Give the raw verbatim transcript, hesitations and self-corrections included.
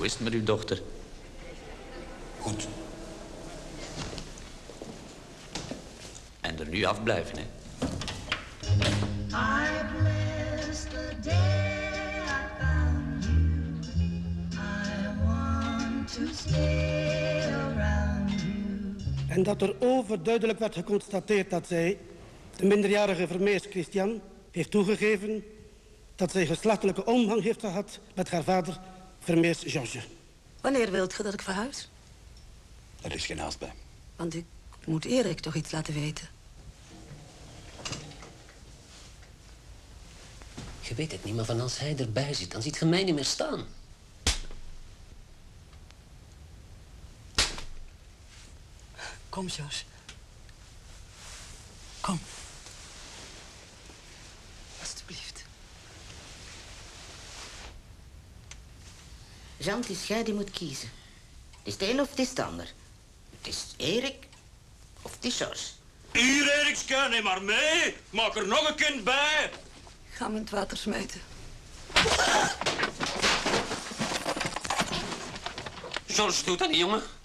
Hoe is het met uw dochter? Goed. En er nu afblijven, hè? I bless the day I found you. I want to stay around you. En dat er overduidelijk werd geconstateerd dat zij, de minderjarige Vermeers Christian, heeft toegegeven dat zij geslachtelijke omgang heeft gehad met haar vader Vermeers Georges. Wanneer wilt ge dat ik verhuis? Er is geen haast bij. Want ik moet Erik toch iets laten weten. Je weet het niet, maar van als hij erbij zit, dan ziet je mij niet meer staan. Kom, Jos. Kom. Alsjeblieft. Jean, het is jij die moet kiezen. Het is de een of het is de ander. Het is Erik of het is Georges. Hier, Erikske, neem maar mee. Maak er nog een kind bij. Ga me in het water smijten. George, doe dat niet, jongen.